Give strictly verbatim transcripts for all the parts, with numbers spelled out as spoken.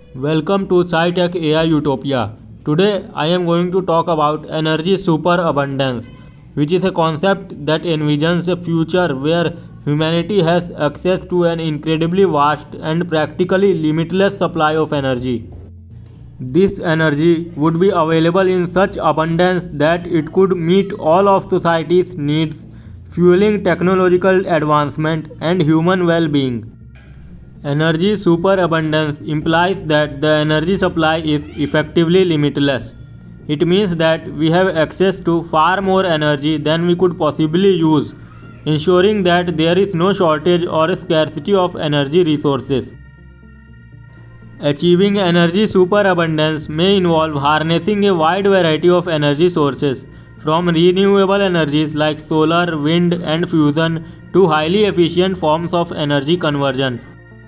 Welcome to SciTech A I Utopia. Today I am going to talk about energy superabundance, which is a concept that envisions a future where humanity has access to an incredibly vast and practically limitless supply of energy. This energy would be available in such abundance that it could meet all of society's needs, fueling technological advancement and human well-being. Energy superabundance implies that the energy supply is effectively limitless. It means that we have access to far more energy than we could possibly use, ensuring that there is no shortage or scarcity of energy resources. Achieving energy superabundance may involve harnessing a wide variety of energy sources, from renewable energies like solar, wind, and fusion to highly efficient forms of energy conversion.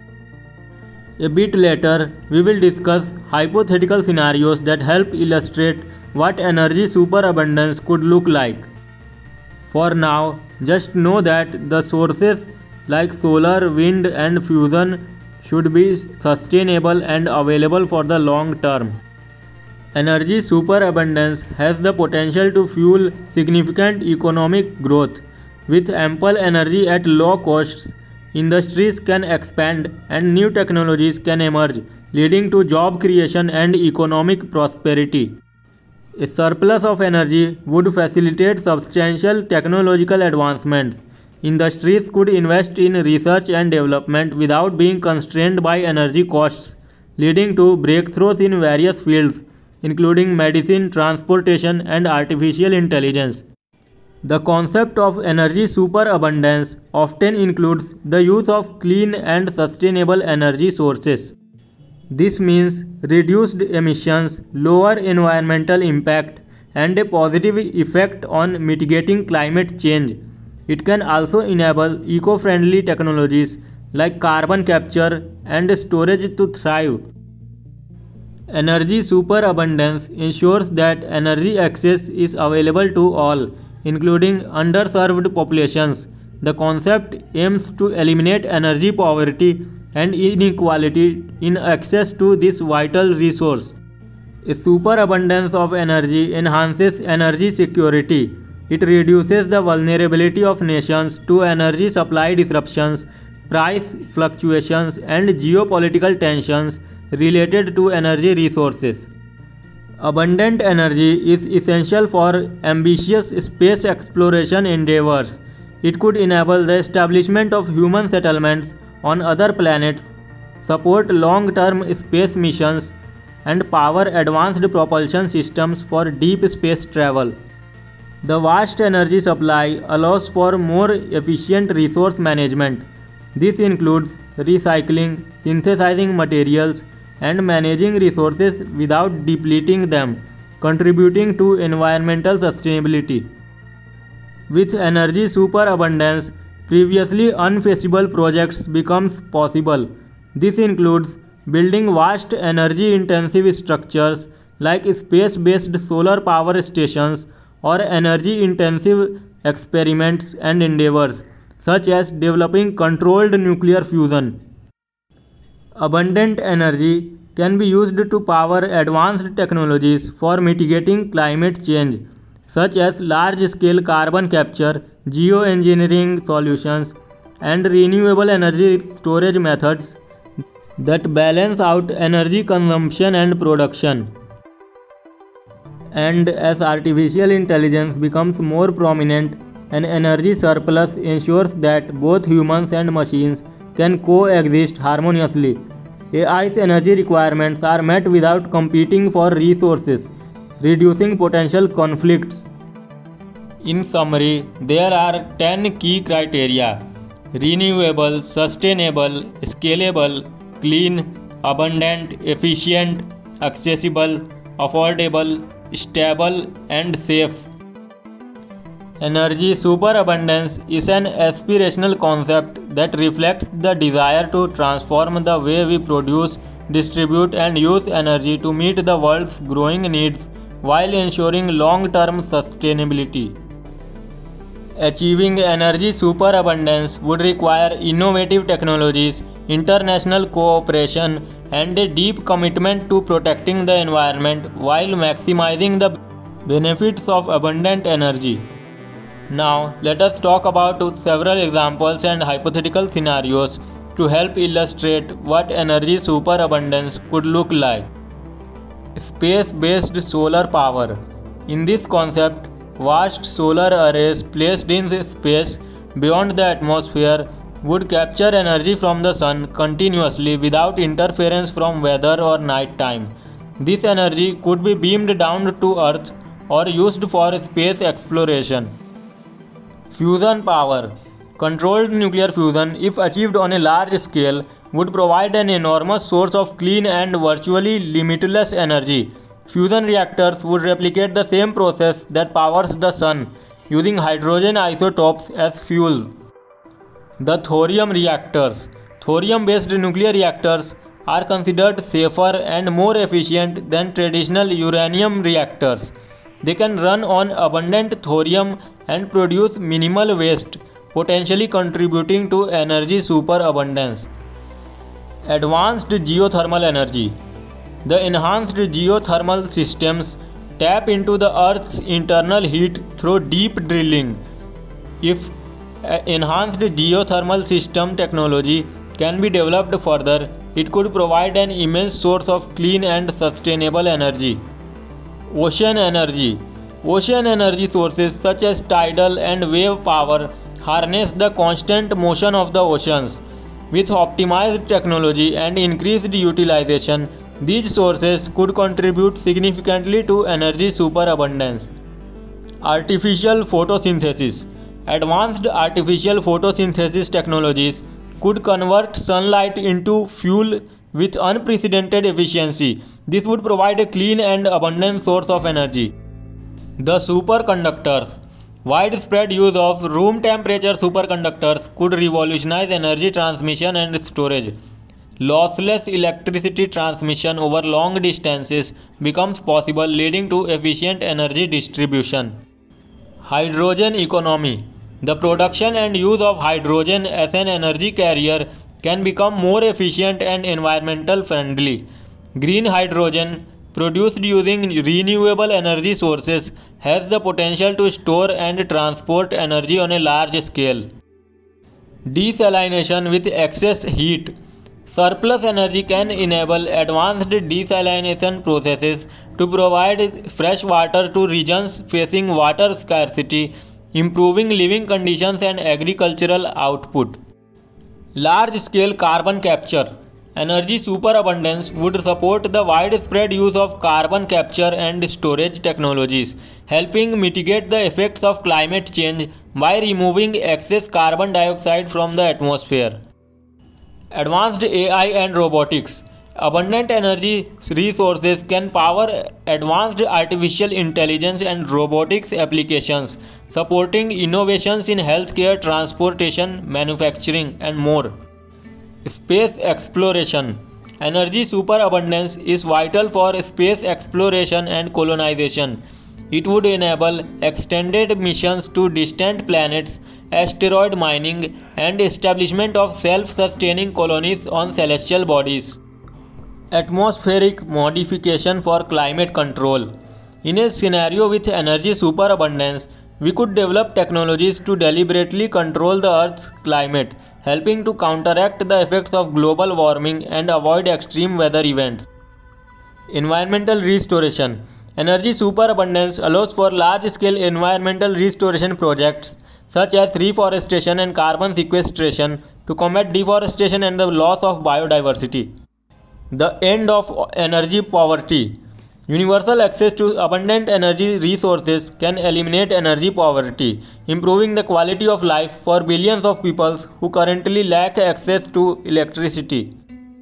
A bit later, we will discuss hypothetical scenarios that help illustrate what energy superabundance could look like. For now, just know that the sources like solar, wind, and fusion should be sustainable and available for the long term. Energy superabundance has the potential to fuel significant economic growth. With ample energy at low costs, industries can expand and new technologies can emerge, leading to job creation and economic prosperity. A surplus of energy would facilitate substantial technological advancements. Industries could invest in research and development without being constrained by energy costs, leading to breakthroughs in various fields, including medicine, transportation, and artificial intelligence. The concept of energy superabundance often includes the use of clean and sustainable energy sources. This means reduced emissions, lower environmental impact, and a positive effect on mitigating climate change. It can also enable eco-friendly technologies like carbon capture and storage to thrive. Energy superabundance ensures that energy access is available to all, including underserved populations. The concept aims to eliminate energy poverty and inequality in access to this vital resource. A superabundance of energy enhances energy security. It reduces the vulnerability of nations to energy supply disruptions, price fluctuations, and geopolitical tensions related to energy resources. Abundant energy is essential for ambitious space exploration endeavors. It could enable the establishment of human settlements on other planets, support long-term space missions, and power advanced propulsion systems for deep space travel. The vast energy supply allows for more efficient resource management. This includes recycling, synthesizing materials, and managing resources without depleting them, contributing to environmental sustainability. With energy superabundance, previously unfeasible projects becomes possible. This includes building vast energy-intensive structures like space-based solar power stations or energy-intensive experiments and endeavors, such as developing controlled nuclear fusion. Abundant energy can be used to power advanced technologies for mitigating climate change, such as large-scale carbon capture, geoengineering solutions, and renewable energy storage methods that balance out energy consumption and production. And as artificial intelligence becomes more prominent, an energy surplus ensures that both humans and machines can coexist harmoniously. A I's energy requirements are met without competing for resources, reducing potential conflicts. In summary, there are ten key criteria: renewable, sustainable, scalable, clean, abundant, efficient, accessible, affordable, stable, and safe. Energy superabundance is an aspirational concept that reflects the desire to transform the way we produce, distribute, and use energy to meet the world's growing needs while ensuring long-term sustainability. Achieving energy superabundance would require innovative technologies, international cooperation, and a deep commitment to protecting the environment while maximizing the benefits of abundant energy. Now, let us talk about several examples and hypothetical scenarios to help illustrate what energy superabundance could look like. Space-based solar power. In this concept, vast solar arrays placed in space beyond the atmosphere would capture energy from the sun continuously without interference from weather or night time. This energy could be beamed down to Earth or used for space exploration. Fusion power. Controlled nuclear fusion, if achieved on a large scale, would provide an enormous source of clean and virtually limitless energy. Fusion reactors would replicate the same process that powers the sun, using hydrogen isotopes as fuel. The thorium reactors. Thorium-based nuclear reactors are considered safer and more efficient than traditional uranium reactors. They can run on abundant thorium and produce minimal waste, potentially contributing to energy superabundance. Advanced geothermal energy. The enhanced geothermal systems tap into the Earth's internal heat through deep drilling. If enhanced geothermal system technology can be developed further, it could provide an immense source of clean and sustainable energy. Ocean energy. Ocean energy sources such as tidal and wave power harness the constant motion of the oceans. With optimized technology and increased utilization, these sources could contribute significantly to energy superabundance. Artificial photosynthesis. Advanced artificial photosynthesis technologies could convert sunlight into fuel with unprecedented efficiency. This would provide a clean and abundant source of energy. The superconductors. Widespread use of room temperature superconductors could revolutionize energy transmission and storage. Lossless electricity transmission over long distances becomes possible, leading to efficient energy distribution. Hydrogen economy. The production and use of hydrogen as an energy carrier can become more efficient and environmental friendly. Green hydrogen, produced using renewable energy sources, has the potential to store and transport energy on a large scale. Desalination with excess heat. Surplus energy can enable advanced desalination processes to provide fresh water to regions facing water scarcity, improving living conditions and agricultural output. Large-scale carbon capture. Energy superabundance would support the widespread use of carbon capture and storage technologies, helping mitigate the effects of climate change by removing excess carbon dioxide from the atmosphere. Advanced A I and robotics. Abundant energy resources can power advanced artificial intelligence and robotics applications, supporting innovations in healthcare, transportation, manufacturing, and more. Space exploration. Energy superabundance is vital for space exploration and colonization. It would enable extended missions to distant planets, asteroid mining, and establishment of self-sustaining colonies on celestial bodies. Atmospheric modification for climate control. In a scenario with energy superabundance, we could develop technologies to deliberately control the Earth's climate, helping to counteract the effects of global warming and avoid extreme weather events. Environmental restoration. Energy superabundance allows for large-scale environmental restoration projects such as reforestation and carbon sequestration to combat deforestation and the loss of biodiversity. The end of energy poverty. Universal access to abundant energy resources can eliminate energy poverty, improving the quality of life for billions of people who currently lack access to electricity.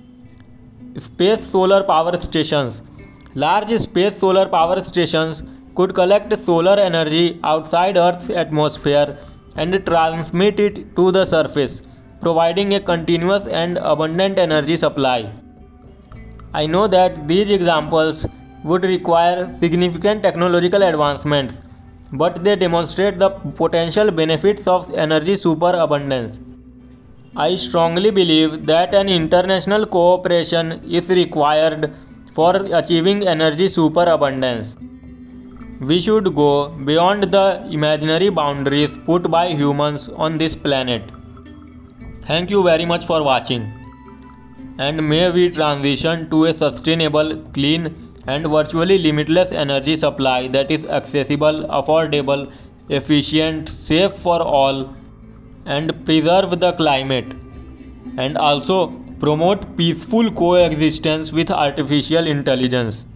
Space solar power stations. Large space solar power stations could collect solar energy outside Earth's atmosphere and transmit it to the surface, providing a continuous and abundant energy supply. I know that these examples would require significant technological advancements, but they demonstrate the potential benefits of energy superabundance. I strongly believe that an international cooperation is required for achieving energy superabundance. We should go beyond the imaginary boundaries put by humans on this planet. Thank you very much for watching. And may we transition to a sustainable, clean, and virtually limitless energy supply that is accessible, affordable, efficient, safe for all, and preserve the climate, and also promote peaceful coexistence with artificial intelligence.